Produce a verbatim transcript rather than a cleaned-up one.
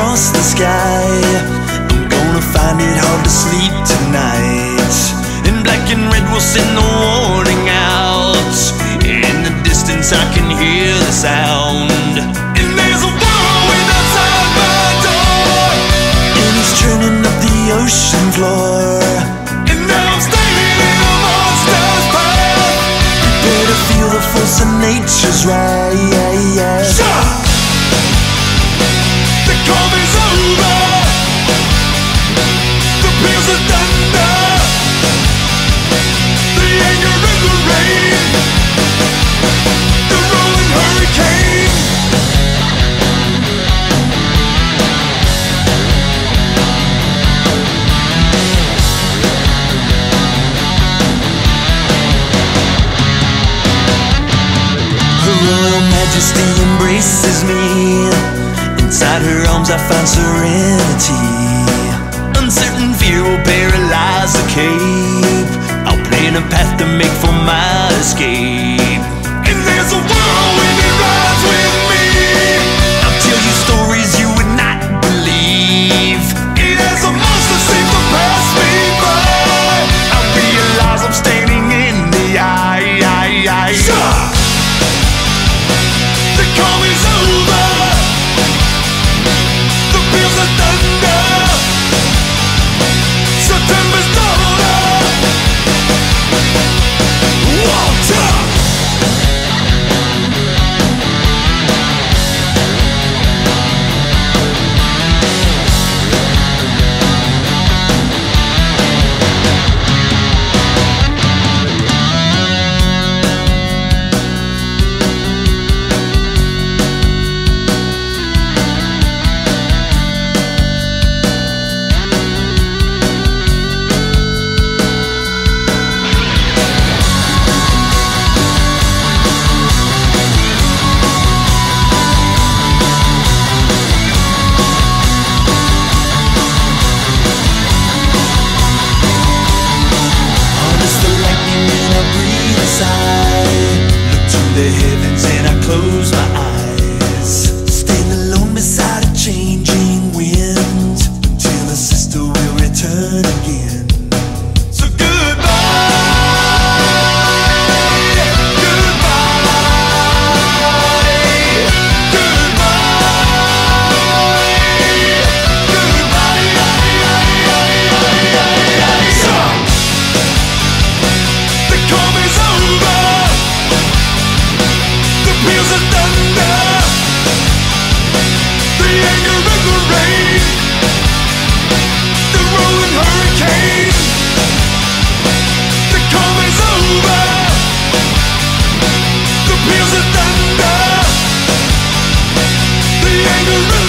across the sky. I'm gonna find it hard to sleep tonight. In black and red we'll send the warning out. In the distance I can hear the sound. And there's a whirlwind outside my door, and it's churning up the ocean floor. And now I'm standing in a monster's path. Prepare to feel the force of nature's wrath. Shut! The calm is over. The peals of thunder, the anger and the rain, the rolling hurricane. Her royal majesty embraces me. Inside her arms I find serenity. Uncertain fear will paralyze the cape. I'll plan a path to make for my escape. And there's a whirlwind that rides with me. I'll tell you stories you would not believe. And as a monster seems to pass me by, I realize I'm standing in the eye. The calm is over. The peals of thunder, September's daughter, water. The heavens and I close my eyes. Stand alone beside a changing wind until a sister will return again. So goodbye, goodbye, goodbye, goodbye. The calm is over. The peals of thunder, the anger and the rain, the rolling hurricane. The calm is over. The peals of thunder, the anger and